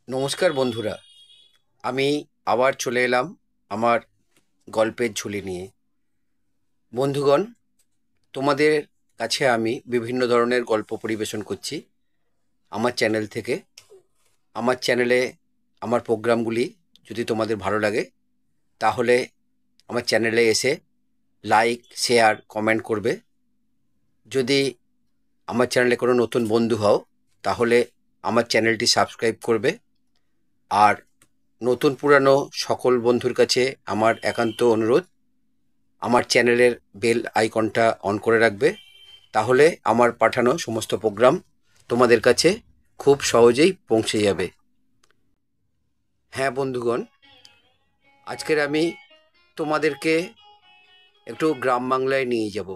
নমস্কার বন্ধুরা, আমি আবার চলে এলাম আমার গল্পের ঝুলি নিয়ে। বন্ধুগণ, তোমাদের কাছে আমি বিভিন্ন ধরনের গল্প পরিবেশন করছি আমার চ্যানেল থেকে। আমার চ্যানেলে আমার প্রোগ্রামগুলি যদি তোমাদের ভালো লাগে তাহলে আমার চ্যানেলে এসে লাইক, শেয়ার, কমেন্ট করবে। যদি আমার চ্যানেলে কোনো নতুন বন্ধু হও তাহলে আমার চ্যানেলটি সাবস্ক্রাইব করবে। আর নতুন পুরানো সকল বন্ধুর কাছে আমার একান্ত অনুরোধ, আমার চ্যানেলের বেল আইকনটা অন করে রাখবে, তাহলে আমার পাঠানো সমস্ত প্রোগ্রাম তোমাদের কাছে খুব সহজেই পৌঁছে যাবে। হ্যাঁ বন্ধুগণ, আজকের আমি তোমাদেরকে একটু গ্রাম বাংলায় নিয়ে যাব।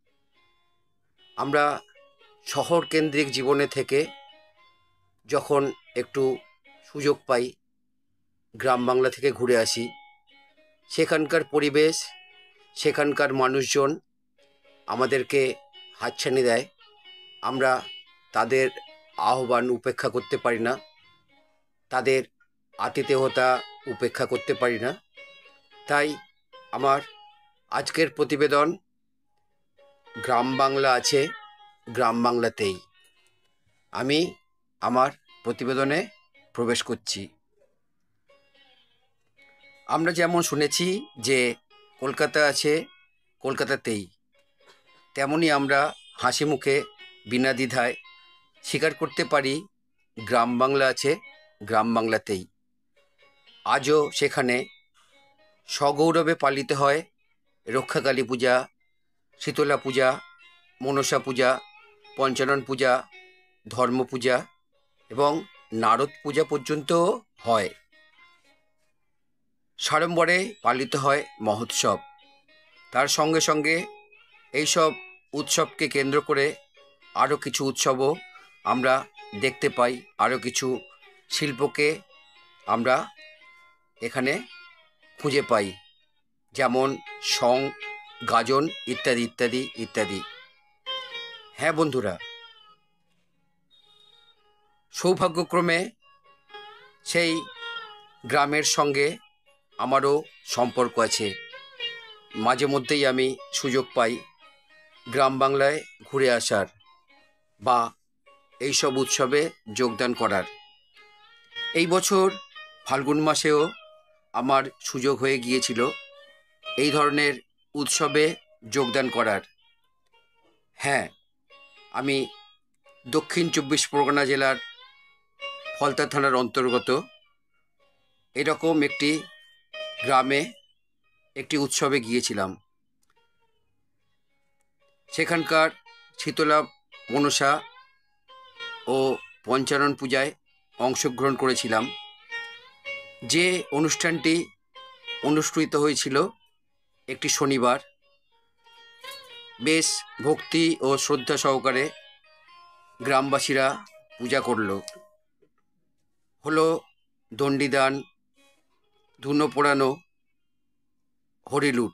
আমরা শহর কেন্দ্রিক জীবনে থেকে যখন একটু সুযোগ পাই গ্রাম বাংলা থেকে ঘুরে আসি, সেখানকার পরিবেশ, সেখানকার মানুষজন আমাদেরকে হাতছানি দেয়। আমরা তাদের আহ্বান উপেক্ষা করতে পারি না, তাদের আতিথেয়তা উপেক্ষা করতে পারি না। তাই আমার আজকের প্রতিবেদন গ্রাম বাংলা আছে, গ্রাম বাংলাতেই। আমি আমার প্রতিবেদনে প্রবেশ করছি। আমরা যেমন শুনেছি যে কলকাতা আছে, কলকাতাতেই, তেমনি আমরা হাসি মুখে বিনা দ্বিধায় স্বীকার করতে পারি গ্রাম বাংলা আছে, গ্রাম বাংলাতেই। আজও সেখানে সগৌরবে পালিত হয় রক্ষাকালী পূজা, শীতলা পূজা, মনসা পূজা, পঞ্চানন পূজা, ধর্ম পূজা এবং নারদ পূজা পর্যন্তও হয়। সাড়ম্বরে পালিত হয় মহোৎসব। তার সঙ্গে সঙ্গে এইসব উৎসবকে কেন্দ্র করে আরও কিছু উৎসবও আমরা দেখতে পাই, আরও কিছু শিল্পকে আমরা এখানে খুঁজে পাই, যেমন সং, গাজন ইত্যাদি ইত্যাদি ইত্যাদি। হ্যাঁ বন্ধুরা, সৌভাগ্যক্রমে সেই গ্রামের সঙ্গে আমারও সম্পর্ক আছে। মাঝে মধ্যেই আমি সুযোগ পাই গ্রাম বাংলায় ঘুরে আসার বা এইসব উৎসবে যোগদান করার। এই বছর ফাল্গুন মাসেও আমার সুযোগ হয়ে গিয়েছিল এই ধরনের উৎসবে যোগদান করার। হ্যাঁ, আমি দক্ষিণ 24 পরগনা জেলার ফলতা থানার অন্তর্গত এরকম একটি গ্রামে একটি উৎসবে গিয়েছিলাম। সেখানকার শীতলা, মনসা ও পঞ্চানন পূজায় অংশগ্রহণ করেছিলাম। যে অনুষ্ঠানটি অনুষ্ঠিত হয়েছিল একটি শনিবার, বেশ ভক্তি ও শ্রদ্ধা সহকারে গ্রামবাসীরা পূজা করল। হলো দণ্ডিদান, ধুনো পোড়ানো, হরিলুট।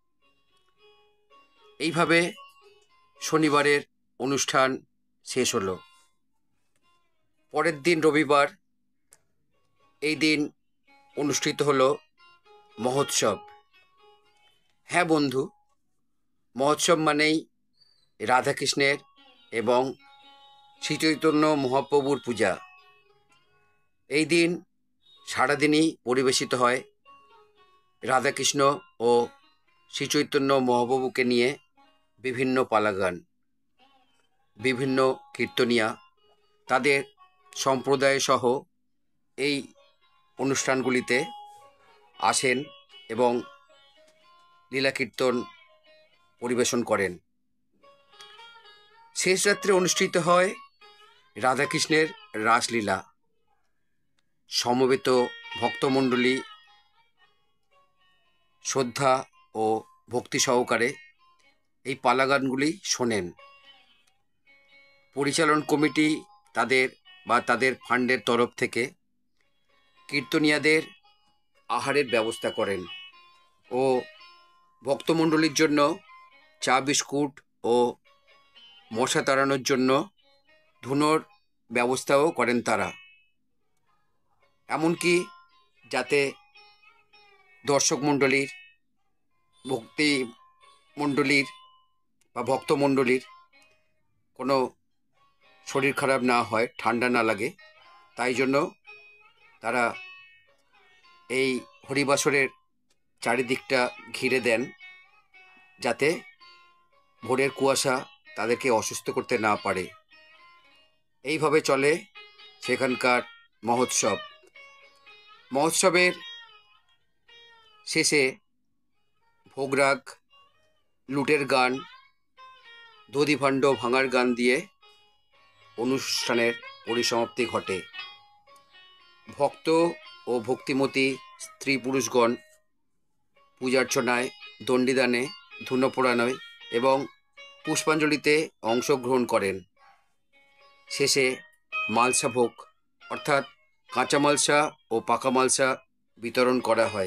এইভাবে শনিবারের অনুষ্ঠান শেষ হলো। পরের দিন রবিবার, এই দিন অনুষ্ঠিত হলো মহোৎসব। হ্যাঁ বন্ধু, মহোৎসব মানেই রাধাকৃষ্ণের এবং শ্রীচৈতন্য মহাপ্রভুর পূজা। এই দিন সারাদিনই পরিবেশিত হয় রাধাকৃষ্ণ ও শ্রীচৈতন্য মহাপ্রভুকে নিয়ে বিভিন্ন পালাগান। বিভিন্ন কীর্তনিয়া তাদের সম্প্রদায় সহ এই অনুষ্ঠানগুলিতে আসেন এবং লীলা কীর্তন পরিবেশন করেন। শেষ রাত্রে অনুষ্ঠিত হয় রাধাকৃষ্ণের রাসলীলা। সমবেত ভক্তমণ্ডলী শ্রদ্ধা ও ভক্তি সহকারে এই পালাগানগুলি শোনেন। পরিচালন কমিটি তাদের ফান্ডের তরফ থেকে কীর্তনিয়াদের আহারের ব্যবস্থা করেন ও ভক্তমণ্ডলীর জন্য চা বিস্কুট ও মশা তাড়ানোর জন্য ধুনোর ব্যবস্থাও করেন তারা। এমনকি যাতে দর্শক মণ্ডলীর, ভক্তি মণ্ডলীর বা ভক্তমণ্ডলীর কোনো শরীর খারাপ না হয়, ঠান্ডা না লাগে, তাই জন্য তারা এই হরিবাসরের চারিদিকটা ঘিরে দেন, যাতে ভোরের কুয়াশা তাদেরকে অসুস্থ করতে না পারে। এইভাবে চলে সেখানকার মহোৎসব। মহোৎসবের শেষে ভোগরাগ, লুটের গান, দধিভাণ্ড ভাঙার গান দিয়ে অনুষ্ঠানের পরিসমাপ্তি ঘটে। ভক্ত ও ভক্তিমতী স্ত্রী পুরুষগণ পূজার্চনায়, দণ্ডিদানে, ধূনো পোড়ানোয় এবং পুষ্পাঞ্জলিতে অংশগ্রহণ করেন। শেষে মালসা ভোগ অর্থাৎ কাঁচা মালসা ও পাকা মালসা বিতরণ করা হয়।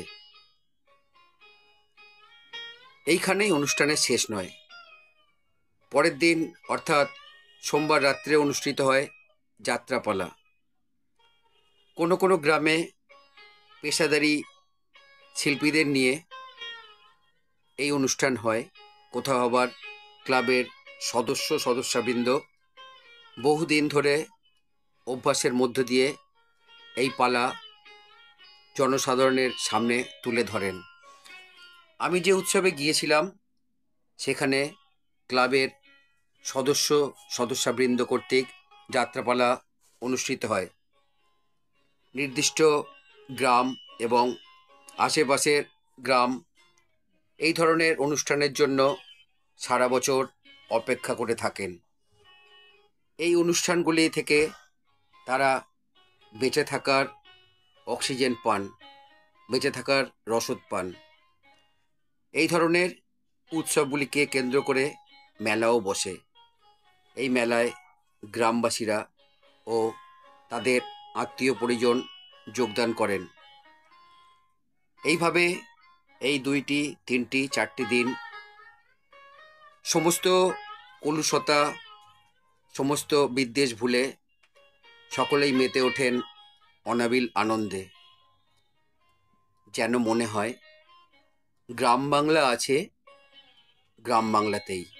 এইখানেই অনুষ্ঠানের শেষ নয়। পরের দিন অর্থাৎ সোমবার রাত্রে অনুষ্ঠিত হয় যাত্রাপালা। কোনো কোনো গ্রামে পেশাদারি শিল্পীদের নিয়ে এই অনুষ্ঠান হয়, কোথাও আবার ক্লাবের সদস্যবৃন্দ বহুদিন ধরে অভ্যাসের মধ্য দিয়ে এই পালা জনসাধারণের সামনে তুলে ধরেন। আমি যে উৎসবে গিয়েছিলাম সেখানে ক্লাবের সদস্যবৃন্দ কর্তৃক যাত্রাপালা অনুষ্ঠিত হয়। নির্দিষ্ট গ্রাম এবং আশেপাশের গ্রাম এই ধরনের অনুষ্ঠানের জন্য সারা বছর অপেক্ষা করে থাকেন। এই অনুষ্ঠানগুলি থেকে তারা বেঁচে থাকার অক্সিজেন পান, বেঁচে থাকার রসদ পান। এই ধরনের উৎসবগুলিকে কেন্দ্র করে মেলাও বসে। এই মেলায় গ্রামবাসীরা ও তাদের আত্মীয় পরিজন যোগদান করেন। এইভাবে এই 2টি, 3টি, 4টি দিন সমস্ত কলুষতা, সমস্ত বিদ্বেষ ভুলে সকলেই মেতে ওঠেন অনাবিল আনন্দে। যেন মনে হয় গ্রাম বাংলা আছে গ্রাম বাংলাতেই।